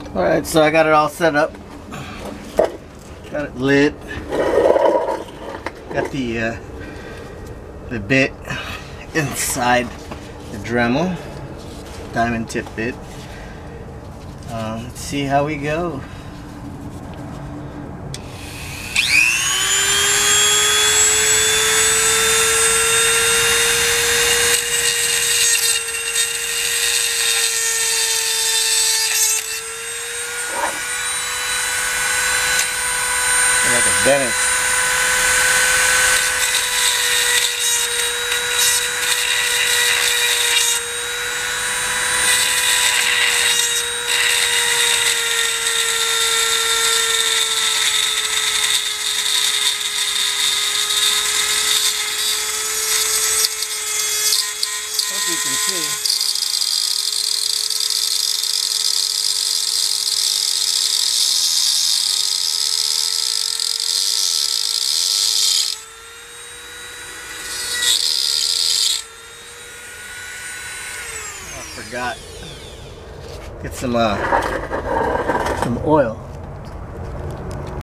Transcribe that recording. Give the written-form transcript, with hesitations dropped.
Alright, so I got it all set up. Got it lit. Got the bit inside the Dremel. Diamond tip bit. Let's see how we go. Like a dentist. Hope you can see. I forgot. Get some oil.